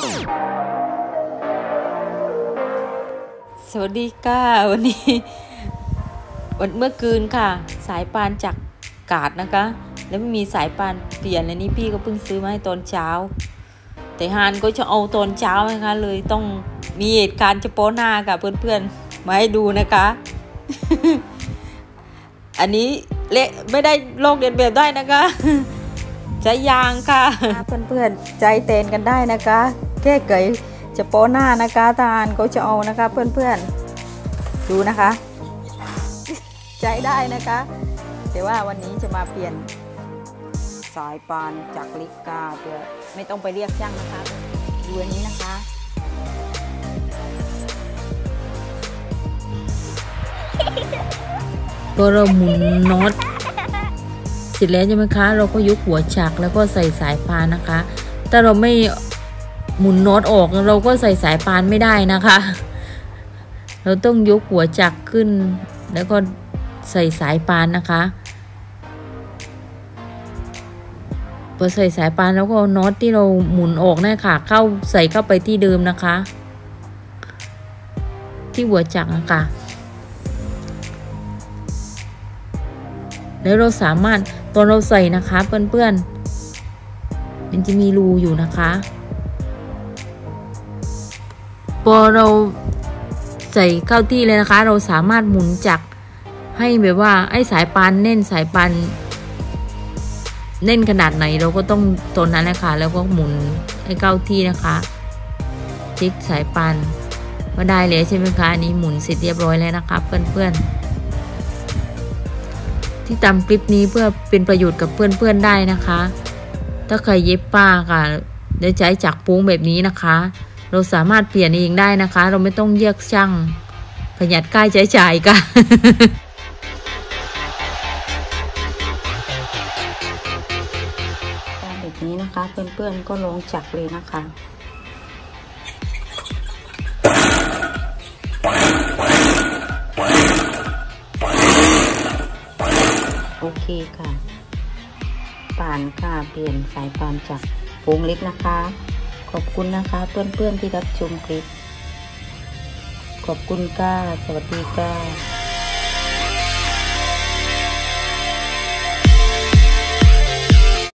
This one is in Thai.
สวัสดีค่ะวันนี้วันเมื่อคืนค่ะสายปานจากกาดนะคะแล้วไม่มีสายปานเปลี่ยนเลยนี่พี่ก็เพิ่งซื้อมาให้ตอนเช้าแต่ฮานก็จะเอาตอนเช้านะคะเลยต้องมีเหตุการณ์เฉพาะหน้าค่ะเพื่อนๆมาให้ดูนะคะ อันนี้เละไม่ได้โลกเรียนแบบได้นะคะใจยางค่ะเพื่อนๆใจเต้นกันได้นะคะแก้เกยจะโป้หน้านะคะทานก็จะเอานะคะเพื่อนๆดูนะคะใจได้นะคะแต่ว่าวันนี้จะมาเปลี่ยนสายปานจากลิกาเพื่อไม่ต้องไปเรียกช่างนะคะดูอันนี้นะคะพอเราหมุนน็อตเสร็จแล้วใช่ไหมคะเราก็ยกหัวฉักแล้วก็ใส่สายพานนะคะถ้าเราไม่หมุนน็อตออกเราก็ใส่สายพานไม่ได้นะคะเราต้องยกหัวจักรขึ้นแล้วก็ใส่สายพานนะคะพอใส่สายพานแล้วก็น็อตที่เราหมุนออกนี่ค่ะใส่เข้าไปที่เดิมนะคะที่หัวจักรนะคะแล้วเราสามารถตอนเราใส่นะคะเพื่อนๆมันจะมีรูอยู่นะคะพอเราใส่เข้าที่เลยนะคะเราสามารถหมุนจักรให้แบบว่าไอ้สายปานแน่นสายปานแน่นขนาดไหนเราก็ต้องตอนนั้นแหละค่ะแล้วก็หมุนให้เข้าที่นะคะคลิกสายปานก็ได้เลยใช่ไหมคะอันนี้หมุนเสร็จเรียบร้อยแล้วนะคะเพื่อนๆที่ทำคลิปนี้เพื่อเป็นประโยชน์กับเพื่อนๆได้นะคะถ้าใครเย็บผ้าค่ะเดี๋ยวใช้จักรปุ้งแบบนี้นะคะเราสามารถเปลี่ยนเองได้นะคะเราไม่ต้องเรียกช่างประหยัดค่าใช้จ่ายค่ะแบบนี้นะคะเพื่อนๆก็ลองจักรเลยนะคะโอเคค่ะปานค่ะเปลี่ยนสายปานจากโป่งเล็กนะคะขอบคุณนะคะเพื่อนๆที่รับชมคลิปขอบคุณค่ะสวัสดีค่ะ